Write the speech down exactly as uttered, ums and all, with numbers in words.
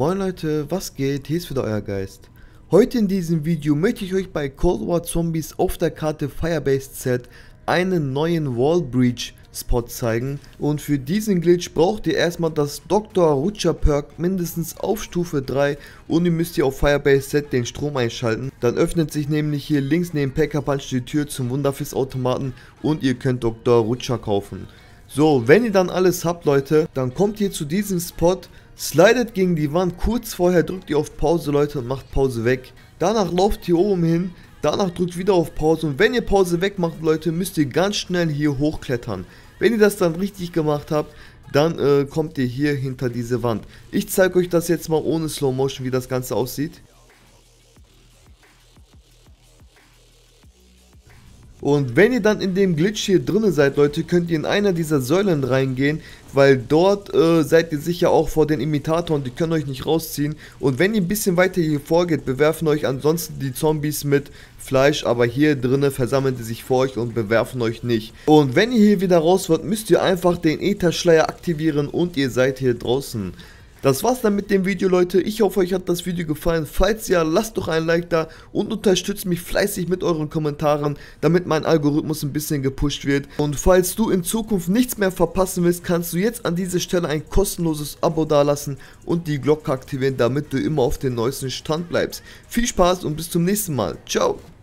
Moin Leute, was geht? Hier ist wieder euer Geist. Heute in diesem Video möchte ich euch bei Cold War Zombies auf der Karte Firebase Z einen neuen Wall Breach Spot zeigen, und für diesen Glitch braucht ihr erstmal das Doktor Rutscher Perk mindestens auf Stufe drei und ihr müsst hier auf Firebase Z den Strom einschalten. Dann öffnet sich nämlich hier links neben Packer Punch die Tür zum Wunderfist Automaten und ihr könnt Doktor Rutscher kaufen. So, wenn ihr dann alles habt, Leute, dann kommt ihr zu diesem Spot, slidet gegen die Wand, kurz vorher drückt ihr auf Pause, Leute, und macht Pause weg. Danach lauft ihr oben hin, danach drückt wieder auf Pause, und wenn ihr Pause wegmacht, Leute, müsst ihr ganz schnell hier hochklettern. Wenn ihr das dann richtig gemacht habt, dann äh, kommt ihr hier hinter diese Wand. Ich zeige euch das jetzt mal ohne Slow Motion, wie das Ganze aussieht. Und wenn ihr dann in dem Glitch hier drinne seid, Leute, könnt ihr in einer dieser Säulen reingehen, weil dort äh, seid ihr sicher auch vor den Imitatoren, die können euch nicht rausziehen. Und wenn ihr ein bisschen weiter hier vorgeht, bewerfen euch ansonsten die Zombies mit Fleisch, aber hier drinne versammeln die sich vor euch und bewerfen euch nicht. Und wenn ihr hier wieder raus wollt, müsst ihr einfach den Ätherschleier aktivieren und ihr seid hier draußen. Das war's dann mit dem Video, Leute. Ich hoffe, euch hat das Video gefallen. Falls ja, lasst doch ein Like da und unterstützt mich fleißig mit euren Kommentaren, damit mein Algorithmus ein bisschen gepusht wird. Und falls du in Zukunft nichts mehr verpassen willst, kannst du jetzt an dieser Stelle ein kostenloses Abo dalassen und die Glocke aktivieren, damit du immer auf dem neuesten Stand bleibst. Viel Spaß und bis zum nächsten Mal. Ciao!